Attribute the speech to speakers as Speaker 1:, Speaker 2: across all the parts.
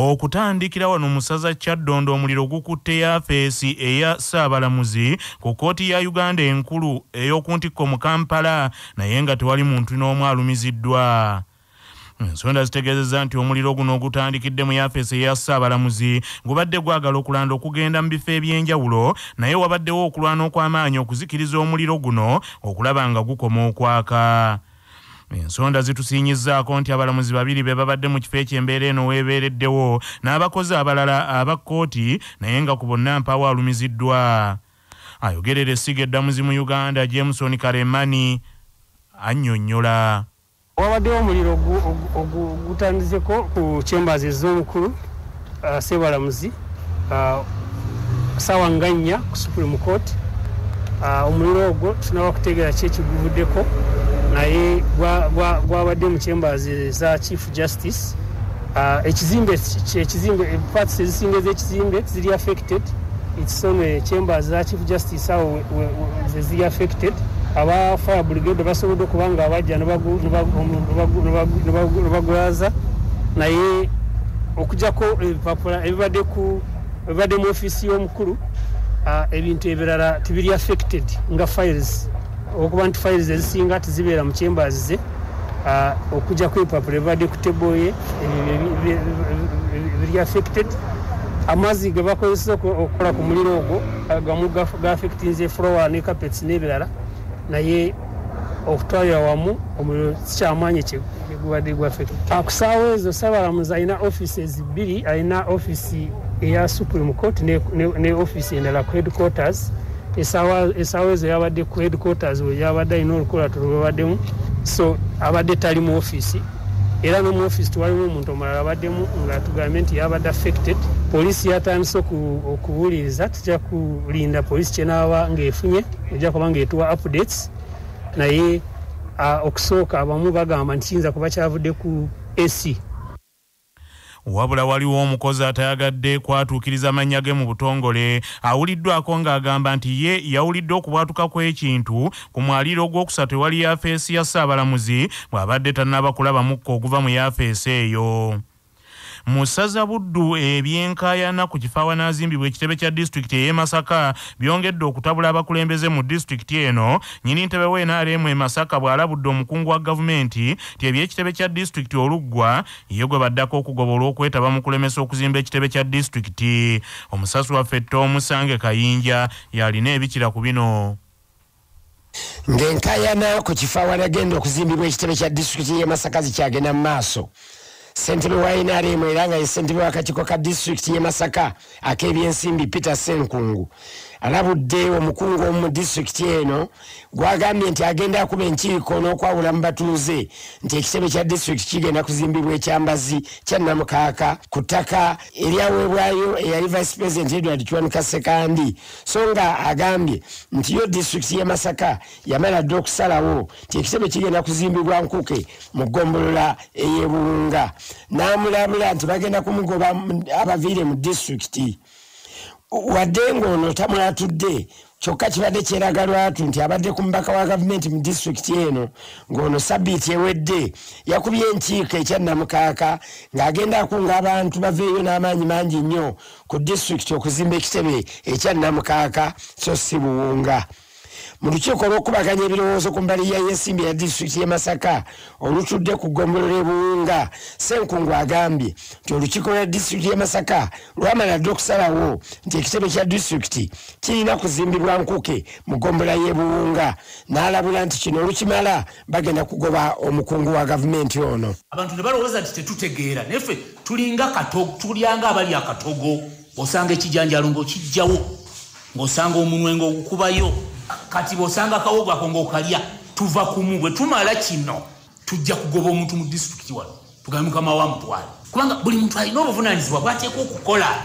Speaker 1: okutandikira wano mu ssaza Kyaddondo omuliro gukutte yafeesi eya Ssabalamuzi ku kkooti ya Uganda enkulu ey'okuntikko mu Kampala naye nga tewali muntu n'omu alumiziddwa. Ensonda zitegeezezza nti omuliro guno ogutandikidde mu yafeesi eya Ssabalamuzi gubadde gwagala okulanda okugenda mu bifo eby'enjawulo naye wabaddewo okulwana okw'amaanyi okuzikiriza omuliro guno okulaba nga gukoma okwaka. Ensonda zitusiinyizzaako nti abalamuzi babiri be babadde mu kifo eky'embeera eno weebeereddewo n'abakozi abalala aba kkooti naye nga ku bonna mpaawo alumiziddwa. Ayogerera essiga eddamuzi mu Uganda Jameson Karemani annyonnyola.
Speaker 2: Wabaddewo omuliro gutandizeko ku chambers ez'omukulu Ssabalamuzi ssaawa nga 4 ku Supreme Court. Omuliro ogwo tunaba kutegeera ki ekiguvuddeko naye gwabadde mu chambers za Chief Justice. Ekizimbe parts ezisinga ez'ekizimbe ziri affected. It's only chambers za Chief Justice awo ziri affected. Aba fire brigade basobola okubanga abajja nebagulaza naye okujjako ebipapula ebibadde mu office y'omukulu ebintu ebirala tibiri affected nga files okuba nti files ezisinga tizibeera mu chambers ze okujjako ebipapula ebibadde ku table ye biri affected. Amazzi ge bakozesa okukola ku muliro ogwo gamu ga-affectinze floor ne carpets n'ebirala naye okutwalira wamu omuliro sikyamaanyi kyegubadde gw'affected. Ku ssaawa ezo Ssabalamuzi alina offices bbiri, alina office eya Supreme Court ne office endala ku headquarters. Essaawa ezo yabadde ku headquarters we yabadde alina olukolatu lwebaddemu so abadde tali mu office era no mu office twalimu omuntu omulala abaddemu nga tugambye nti yabadde affected. Poliisi yatandise okuwuliriza tujja kulinda poliisi kyenaaba ng'efunye ojja kuba ng'etuwa updates naye okusooka abamu bagamba nti kiyinza kuba kyavudde ku AC.
Speaker 1: Wabula waliwo omukozi atayagadde kwatuukiriza mannya ge mu butongole awuliddwako ng'agamba nti ye yawulidde okubwatuka kw'ekintu ku mwaliiro ogwokusatu ewali yafeesi ya Ssabalamuzi bw'abadde tannaba kulaba mukka oguva mu yafeesi eyo. Mu ssaza Buddu ebyenkaayana ku kifo awanaazimbibwa ekitebe kya disitulikiti ey'e Masaka byongedde okutabula abakulembeze mu disitulikiti eno. Nnyini ntebe w'NRM e Masaka bw'alabudde omukungu wa gavumenti nti eby'ekitebe kya disitulikiti oluggwa ye gwe baddako okugoba olw'okwetaba mu kulemesa okuzimba ekitebe kya disitulikiti. Omusasi waffe Musange Kayinja yalina ebikira ku bino.
Speaker 3: Ng'enkaayana ku kifo awanagenda okuzimbibwa ekitebe kya disitulikiti y'e Masaka zikyagenda mu maaso. Ssentebe wa NRM era nga ye ssentebe w'akakiiko ka disitulikiti y'e Masaka ak'ebyensimbi Peter Senkungu alabudde omukungu omu disitulikiti eno gwagambye nti agenda akuba enkiiko n'okwawula mu batuuze nti ekitebe kya disitulikiti kigenda kuzimbibwa ekyambazi kya Namukaaka ku ttaka eryaweebwayo eyali Vice President Edward Kiwanuka Sekandi so nga agambye nti yo disitulikiti y'e Masaka yamala dde okusalawo nti ekitebe kigenda kuzimbibwa Nkuke mu ggombolola ey'e Buwunga n'amulabula nti bagenda kumugoba abaviire mu disitulikiti. Wadde ng'ono tamwatudde kyokka kibadde kyeraga lwatu nti abadde ku mubaka wa gavumenti mu disitulikiti eno ng'ono sabbiiti ewedde yakubye enkiiko ekya Namukaaka ng'agenda akunga abantu baveeyo n'amaanyi mangi nnyo ku disitulikiti okuzimba ekitebe ekya Namukaaka so si Buwunga. Mu lukiiko olw'okubaganya ebirowoozo ku mbali y'ensimbi ya disitulikiti y'e Masaka olutudde ku ggombolola e Buwunga, Senkungu agambye nti olukiiko lwa disitulikiti y'e Masaka lwamala dde okusalawo nti ekitebe kya disitulikiti kirina kuzimbibwa Nkuke mu ggombolola y'e Buwunga n'alabula nti kino olukimala bagenda kugoba omukungu wa gavumenti ono.
Speaker 4: Abantu ne balowooza nti tetutegeera naffe tulyanga abali akatogo osanga ekijanjalo ng'okijjawo ng'osanga omunwe ng'ogukubayo kati bosanga kawogo ako ng'okalya tuva kumu bwe tumala kino tujja kugoba omuntu mu disitulikiti wano tugambe mukama wa mutwale kubanga buli muntu alina obuvunaanyizibwa bw'ateekwa okukola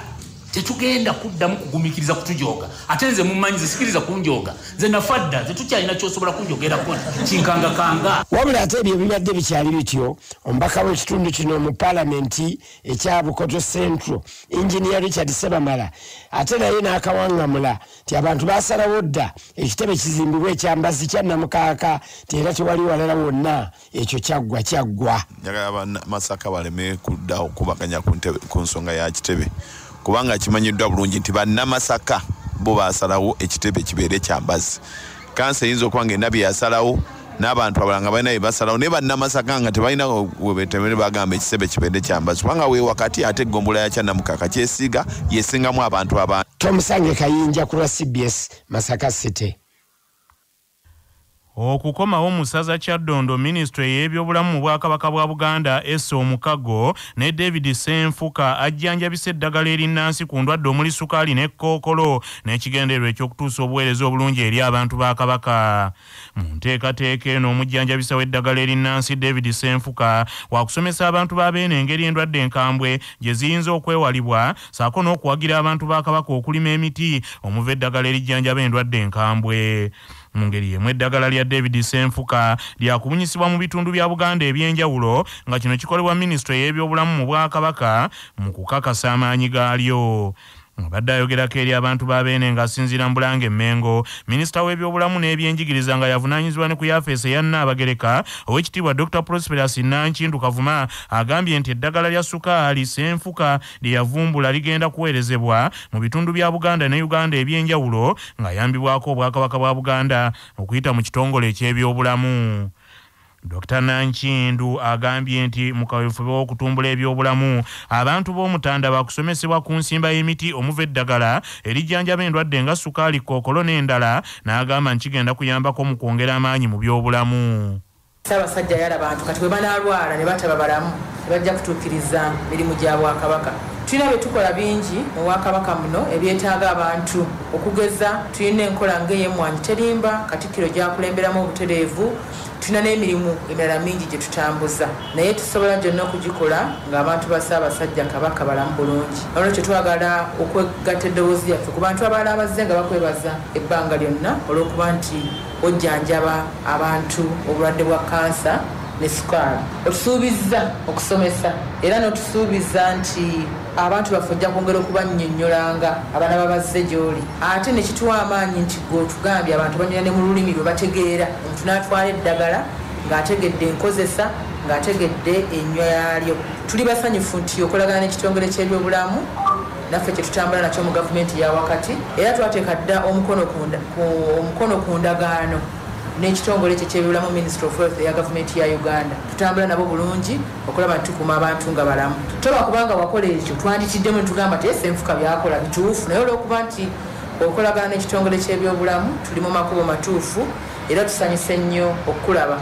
Speaker 4: tetugenda kuddamu kugumikiriza kutujoga ate nze mumanyi zisikiriza kunjoga nze nafadda tetukyalina kyosobola kunjogerako kinkangakanga
Speaker 3: wabula ate ebyo bibadde bikyali bityo omubaka w'ekitundu kino mu paalamenti ekya Bukoto Central Engineer Richard Ssabamala ate naye n'akawangamula ti abantu baasalawo dda ekitebe kizimbibwa ekyambazi kya Namukaaka ti era tewali walala wonna ekyo kyaggwa
Speaker 5: njagala Masaka baleme kudda okubaganya ku nsonga ya kitebe kubanga kimanyiddwa bulungi nti bannamasaka bo baasalawo ekitebe kibeere kyambazi kansa eyinza okuba ng'ennabi yasalawo n'abantu abalala nga balina bye basalawo naye bannamasaka nga tebalina webetemere bagamba ekitebe kibeere kyambazi kubanga we wakati ate eggombolola ya Kyannamukaaka kyesiiga yesingamu abantu abangi.
Speaker 3: Tomusange Kayinja ku lwa CBS Masaka City.
Speaker 1: Okukomawo mu ssaza Kyaddondo Ministry y'ebyobulamu mu Bwakabaka bwa Buganda Omukago ne David Senfuka ajjanjabisa eddagala erinnansi ku ndwadde omuli sukaali ne kkookolo n'ekigendererwa ekyokutuusa obuweereza obulungi eri abantu ba Kabaka. Mu nteekateeka eno omujjanjabisa w'eddagala erinnansi David Senfuka waakusomesa abantu ba Beene engeri endwadde enkambwe gye ziyinza okwewalibwa saako n'okuwagira abantu ba Kabaka okulima emiti omuva eddagala erijjanjaba endwadde enkambwe. Mu ngeri y'emu eddagala lya David Senfuka lyakubunyisibwa mu bitundu bya Buganda eby'enjawulo nga kino kikolebwa Ministry y'ebyobulamu mu Bwakabaka mu kukakasa amaanyi gaalyo. Abadde ayogerako eri abantu ba Beene ng'asinziira mu Bulange Mmengo, Minisita w'ebyobulamu n'ebyenjigiriza nga yavunaanyizibwa ne ku yafeesi eya Nnaabagereka Oweekitiibwa Dr. Prosperous Nankindu Kavuma agambye nti eddagala lya sukaali Senfuka lye yavumbula ligenda kuweerezebwa mu bitundu bya Buganda ne Uganda eby'enjawulo ng'ayambibwako Obwakabaka bwa Buganda okuyita mu kitongole eky'ebyobulamu. Dr. Nankindu agambye nti mu kaweefube w'okutumbula ebyobulamu abantu b'Omutanda bakusomesebwa ku nsimba y'emiti omuva eddagala erijjanjaba endwadde nga sukaali, kkookolo n'endala n'agamba nti kigenda kuyambako mu kwongera amaanyi mu byobulamu.
Speaker 6: Ssaabasajja yalaba abantu kati bwe banaalwala ne bataba balamu tebajja kutuukiriza mirimu gya Bwakabaka. Tulina bye tukola bingi mu Bwakabaka muno ebyetaaga abantu okugeza tulina enkola ng'ey'emmwanyi terimba Katikkiro gy'akulemberamu obutereevu. Tulina n'emirimu emirala mingi gye tutambuza naye tusobola gyonna okugikola ng'abantu ba Ssaabasajja Kabaka balamu bulungi. Olwekyo twagala okwegatta eddoboozi yaffe ku bantu abalala abazze nga bakwebaza ebbanga lyonna olw'okuba nti ojjanjaba abantu obulwadde bwa kansa ne sukaali. Otusuubizza okusomesa era n'otusuubiza nti abantu baffe ojja kwongera okubannyonnyolanga abaana babazze gy'oli. Ate ne kituwa amaanyi nti gwe otugambye abantu banyula ne mu lulimi lwe bategeera. Omuntu n'atwala eddagala ng'ategedde enkozesa ng'ategedde ennywa yaalyo. Tuli basanyufu nti okolagana n'ekitongole ky'ebyobulamu naffe kye tutambula nakyo mu gavumenti ya wakati era twateeka dda omukono ku ndagaano n'ekitongole kye ky'ebyobulamu Ministry of Health ya gavumenti ya Uganda. Tutambula nabo bulungi okulaba nti tukuma abantu nga balamu. Toba kubanga wakola ekyo twanditiddemu netugamba nti Senfuka byakola bituufu naye olw'okuba nti okolagana n'ekitongole ky'ebyobulamu tuli mu makubo matuufu era tusanyuse nnyo okukulaba.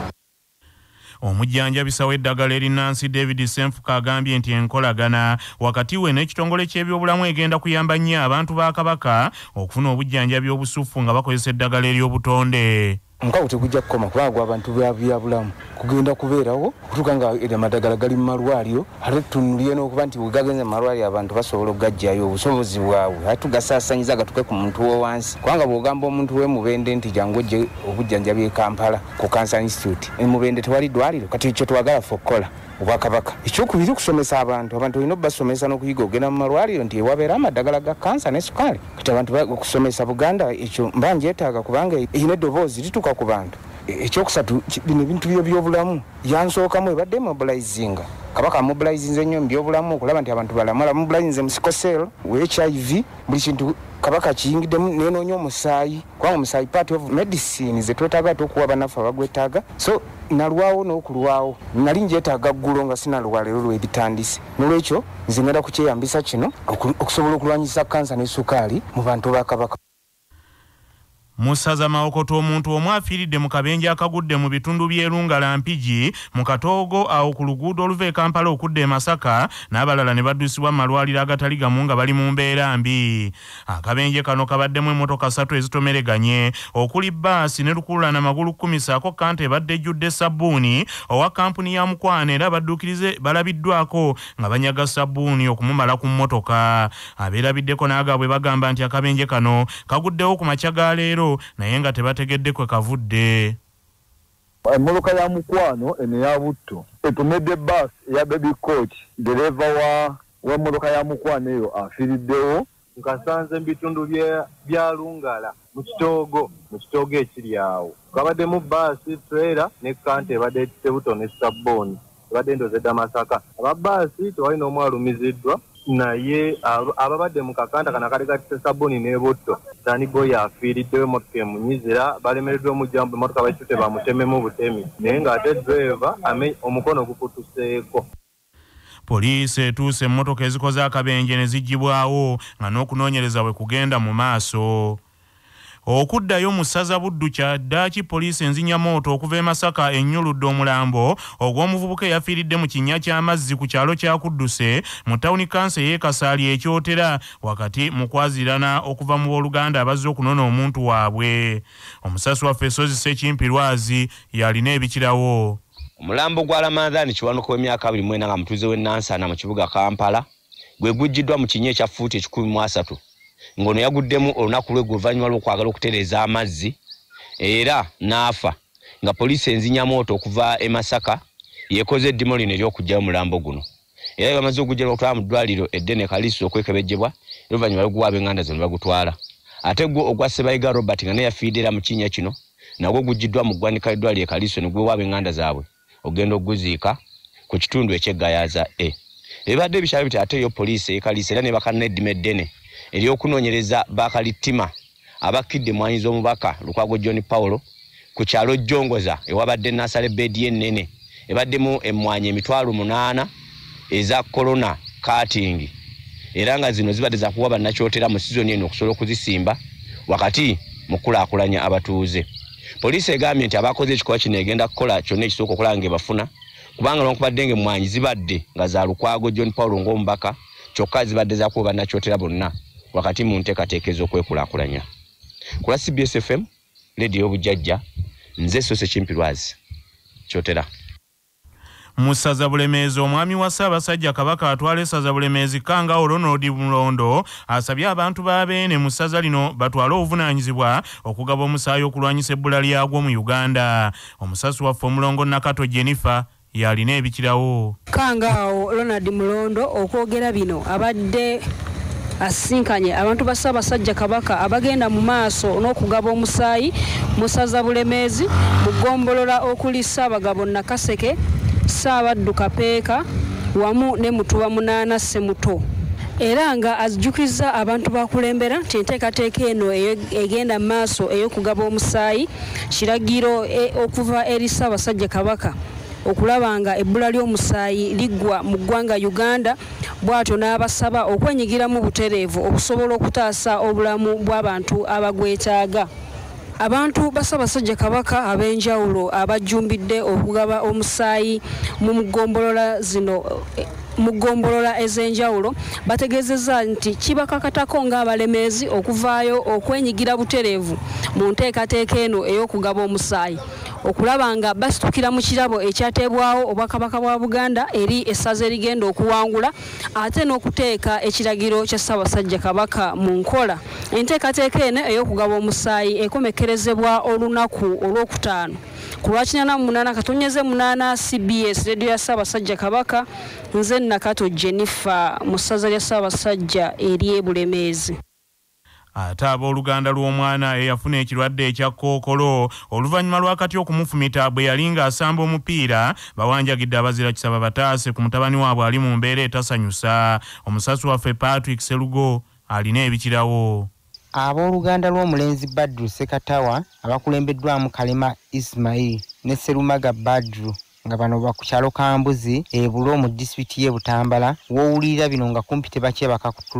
Speaker 1: Omujjanjabisa w'eddagala erinnansi David Senfuka agambye nti enkolagana wakati we n'ekitongole ky'ebyobulamu egenda kuyamba nnyo abantu ba Kabaka okufuna obujjanjabi obusuffu nga bakozesa eddagala ery'obutonde.
Speaker 7: Nkawo tekujja kukoma kubanga abantu byabulamu kugenda kubeerawo okutuuka nga amadagala gali mu malwaliro ate tunuulire n'okuba nti wegagenze mu malwaliro abantu basobola okugajjayo obusobozi bwabwe ate tugasaasanyiza gatuke ku muntu w'owansi kubanga bw'ogamba omuntu w'emubende nti jangu ojje obujjanjabi e Kampala ku Cancer Institute emubende tewali ddwaliro kati kyo twagala ffe okukola Obwakabaka. Ekyokubiri kusomesa abantu olina obbasomesa n'okuyiga ogenda mu malwaliro nti ewabeera amadagala ga kansa ne sukaali kati abantu okusomesa Buganda ekyo mba njeetaaga kubanga erina eddoboozi lituuka ku bantu. Ekyokusatu bino ebintu by'ebyobulamu yansookamu ebadde mobilizinga Kabaka mobilizinze nnyo mu byobulamu okulaba nti abantu balamala mobilizinze mu sickle HIV buli kintu Kabaka kiyingiddemu nenoonya omusaayi kubanga omusaayi part of medicine ze twetaaga okuwa bannaffe abagwetaaga so nalwawo n'okulwawo nali njeetaaga ggulo nga sinalwa leero lwebitandise n'olwekyo nze ngenda kukyeyambisa kino okusobola okulwanyisa kansa ne sukaali mu bantu ba Kabaka.
Speaker 1: Musaza Maokoto omuntu omu afiiridde mu kabenje akagudde mu bitundu by'Erungala Mpigi mu Katoogo awo ku luguudo oluva e Kampala okudda e Masaka n'abalala ne baddusibwa mu malwaliro agatali gamu nga bali mu mbeera mbi. Akabenje kano kabaddemu emmotoka 3 ezitomereganye okuli bbaasi ne lukululana magulu 10 saako kante ebadde ejjudde sabbuuni owa kampuni ya Mukwana era abadduukirize balabiddwako nga banyaga sabbuuni okumumala ku mmotoka. Abeerabiddeko n'agaabwe bagamba nti akabenje kano kaguddewo ku makya ga leero naye nga tebategedde kwe kavudde.
Speaker 8: Emmotoka ya Mukwano eno ya Butto etomedde bus ya baby coach dereva wa emmotoka ya Mukwano eyo afiiriddewo nkasanze mu bitundu bya Lungala mu kitoogo ekiri awo kabaddemu bus trailer ne kante ebadde tebuto ne sabbooni ebadde ndozedda Masaka. Ababaasi tewali n'omu alumiziddwa naye ababadde mu kakanta kana kali gattise sabbooni ne Butto Tani boy afiiriddewo emmotoka emunyizira balemereddwa omujambu emmotoka bakitute bamutememu butemi naye ng'ate driver omukono gukutuseeko.
Speaker 1: Poliisi etuuse emmotoka ezikoze akabenje ne ziggyibwawo nga n'okunoonyereza bwe kugenda mu maaso. Okuddayo mu ssaza Buddu Kyaddaaki poliisi enzinyamooto okuva e Masaka ennyuludde omulambo ogw'omuvubuka eyafiiridde mu kinnya ky'amazzi ku kyalo kya Kudduse mu tawuni kanso y'e Kasaali ekyotera wakati mu kwazirana okuva mu booluganda abazze okunona omuntu waabwe. Omusasi waffe Ssozi Ssekimpirwazi yalina ebikirawo.
Speaker 9: Omulambo gwa Ramadhan kiwanuka w'emyaka 24 nga mutuuze w'e Nansana mu kibuga Kampala gwe gujjiddwa mu kinnya ekya fuuti 113 ngono yaguddemu olunaku lw'oluvannyuma lw'okwagala okutereeza amazzi era n'afa nga poliisi enzinyamooto okuva e Masaka yekoze eddimu lino ery'okugyayo omulambo guno era bamaze okuggyera okutwala mu ddwaliro eddene Kaliso okwekebejjebwa oluvannyuma lw'okuwa ab'enganda zino bagutwala ate gwo ogwa Ssebayiga Robert nga naye yafiiridde era mu kinnya kino nagwo gujjiddwa mu ggwanika ly'eddwaliro e Kaliso ne gwewa ab'enganda zaabwe ogenda okuguziika ku kitundu eky'Eggayaaza ebadde bikyalo biti ate yo poliisi ekalise era ne bakanna eddimu eddene ery'okunoonyereza bakalittima abakidde mwanyiza omubaka Lukwago John Paulo ku kyalo Jongoza ewabadde Nasale bedi ennene ebaddemu emmwanyi 8,000 eza corona cutting era nga zino zibadde za kuwa bannakyotera mu sizoni eno okusobola okuzisimba wakati mu kulaakulanya abatuuze. Poliisi egambye nti abakoze ekikolwa kino egenda kukola kyonna ekisooka okulaba ng'ebafuna kubanga newankubadde ng'emmwanyi zibadde nga za Lukwago John Paulo ng'omubaka kyokka zibadde za kuwa bannakyotera bonna wakati mu nteekateeka ez'okwekulaakulanya. Ku lwa CBS FM leediyo Bujjajja nze Sose Kimpirwazi kyotera.
Speaker 1: Mu ssaza Bulemeezi omwami wa Ssaabasajja Kabaka atwala essaza Bulemeezi Kangaawo Ronald Mulondo asabye abantu ba Beene mu ssaza lino batwale obuvunaanyizibwa okugaba omusaayi okulwanyisa ebbula lyagwo mu Uganda. Omusasi waffe Omulongo Nakato Jennifer yalina ebikirawo.
Speaker 10: Kangaawo Ronald Mulondo okwogera bino abadde asinkanye abantu ba Ssaabasajja Kabaka abagenda mu maaso n'okugaba omusaayi mu ssaza Bulemeezi mu ggombolola okuli Ssaabagabo Nakaseke Ssaabaddu Kapeeka wamu ne Mutuba Munaana Ssemuto era nga azijjukiza abantu bakulembera nti enteekateeka eno egenda mu maaso ey'okugaba omusaayi kiragiro okuva eri Ssaabasajja Kabaka okulaba nga ebbula ly'omusaayi liggwa mu ggwanga Uganda bw'atyo n'abasaba okwenyigira mu butereevu okusobola okutaasa obulamu bw'abantu abagwetaaga. Abantu ba Ssaabasajja Kabaka ab'enjawulo abajjumbidde okugaba omusaayi mu ggombolola ez'enjawulo bategeezezza nti kibakakatako ng'Abalemeezi okuvaayo okwenyigira butereevu mu nteekateeka eno ey'okugaba omusaayi okulaba nga basitukira mu kirabo ekyateebwawo Obwakabaka bwa Buganda eri essaza erigenda okuwangula ate n'okuteeka ekiragiro kya Ssaabasajja Kabaka mu nkola. Enteekateeka eno ey'okugaba omusaayi ekomekerezebwa olunaku olw'okutaano ku lwa 48 CBS leediyo ya Ssaabasajja Kabaka nze Nakato Jennifer mu ssaza lya Ssaabasajja eri Bulemeezi.
Speaker 1: Ate abooluganda lw'omwana eyafuna ekirwadde ekya Kkookolo oluvannyuma lw'akati okumufumita bwe yali ng'asamba omupiira bawanjagidde abazira kisaba bataase ku mutabani waabwe ali mu mbeera etasanyusa. Omusasi waffe Patrick Serugo alina ebikirawo.
Speaker 11: Abooluganda lw'omulenzi Badru Sekatawa abakulembeddwamu Kalema Ismail ne Serumaga Badru nga bano ba ku kyalo Kambuzi ebulo mu disitulikiti y'e Butambala w'owulirira bino nga kumpi tebakyebaka ku tulo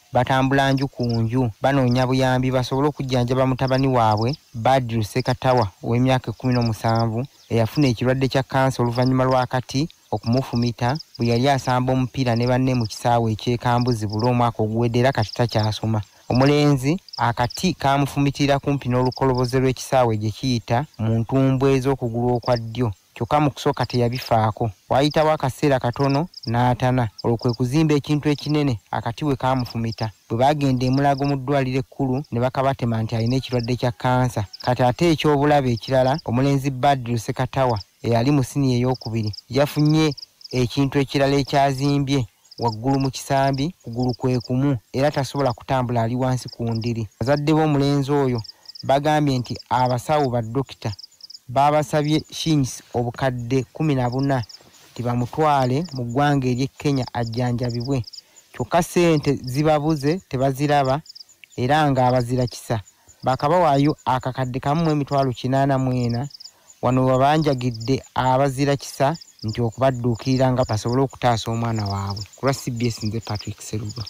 Speaker 11: batambula nju ku nju banoonya buyambi basobole okujjanjaba mutabani waabwe Badru Sekatawa ow'emyaka 17 eyafuna ekirwadde kya kansa oluvannyuma lw'akati okumufumita bwe yali asamba omupiira ne banne mu kisaawe eky'ekambuzi buli omwaka oguweddera kati takyasoma. Omulenzi akati kamufumitira kumpi n'olukoloboze lw'ekisaawe gye kiyita mu ntumbwe ez'okugulu okwa ddyo. Kyokka mu kusooka teyabifaako. Waayitawo akaseera katono n'atana. Olwo kwe kuzimba ekintu ekinene akati we kaamufumita. Bwe baagenda emulago mu ddwaliro ekkulu ne bakabatema nti alina ekirwadde kya kansa. Kati ate eky'obulabe ekirala omulenzi Badru Sekatawa eyali mu siniya ey'okubiri yafunye ekintu ekirala ekyazimbye waggulu mu kisambi kugulu kwe kumu era tasobola kutambula ali wansi ku ndiri. Bazadde b'omulenzi oyo bagambye nti abasawo baddokita babasabye shillings obukadde 14 tibamutwale mu ggwanga ery'e Kenya ajjanjabibwe. Kyokka ssente zibabuze tebaziraba era ng'abazira kisa bakabawaayo akakadde kamu mu emitwalo 84 wano wabanjagidde abazira kisa nti okubadduukirira nga basobole okutaasa omwana waabwe. Kulwa CBS nze Patrick Seruba.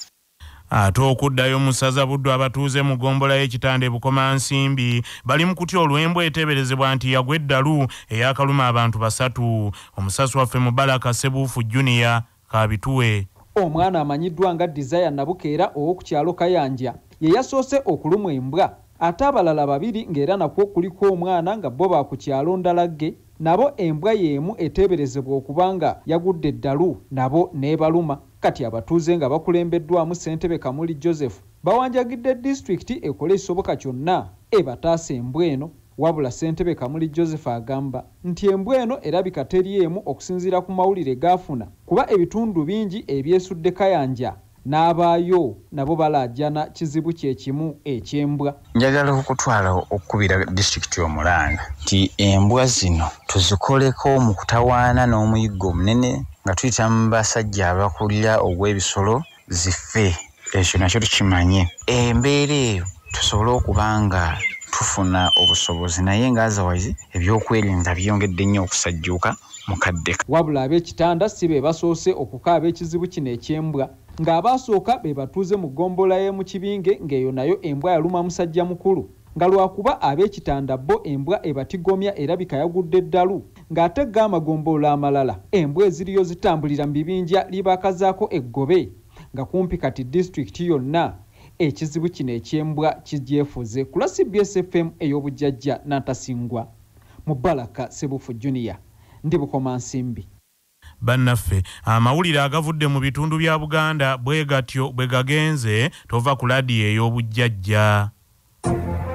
Speaker 1: Ate okuddayo mu ssaza Buddu abatuuze mu gombola y'ekitande Bukomansimbi bali mu kutya olw'embwa eteeberezebwa nti yagwa eddalu ey'akaluma abantu 3. Omusasi waffe Mubaraka Sebuufu Junior Kabituwe.
Speaker 12: Omwana amanyiddwa nga Desire Nabukeera ow'oku kyalo Kayanja ye yasoose okulumwa embwa ate abalala 2 ng'era nakwo kuliko omwana nga bo ba ku kyalo Ndalagge nabo embwa y'emu eteeberezebwa okubanga yagudde eddalu nabo n'ebaluma. Kati abatuuze nga bakulembeddwamu Ssentebe Kamuli Joseph bawanjagidde disitulikiti ekole ekisoboka kyonna ebataasa embwa eno. Wabula Ssentebe Kamuli Joseph agamba nti embwa eno erabika teri emu okusinziira ku mawulire gaafuna kuba ebitundu bingi ebyesudde Kayanja n'abaayo nabo balaajana kizibu kye kimu eky'embwa.
Speaker 13: Njagala okutwala okukubira disitulikiti omulanga nti embwa zino tuzikoleko mu kutawaana n'omuyiggo omunene nga tuyita mu basajja abakulira ogw'ebisolo ziffe. Ekyo nakyo tukimanye. Embeera eyo tusobole okubanga tufuna obusobozi naye nga otherwise ebyokwerinda byongedde nnyo okusajjuuka mu kadde.
Speaker 12: Wabula ab'ekitanda si be basoose okukaaba ekizibu kino eky'embwa ng'abaasooka be batuuze mu gombola y'emu Kibinge ng'eyo nayo embwa yaluma musajja mukulu nga lwakuba ab'ekitanda bo embwa ebatigomya erabika yagudde eddalu ng'ate g'amagombola amalala embwa eziriyo zitambulira mu bibinja libakazaako eggobe nga kumpi kati disitulikiti yonna ekizibu kino eky'embwa kijyefuze. Ku CBS FM ey'obujjajja n'antasingwa Mubaraka Sebuufu Junior ndi Bukomansimbi.
Speaker 1: Bannaffe amawulire agavudde mu bitundu bya Buganda bwe gatyo bwe gagenze tova ku laadiyo ey'obujjajja.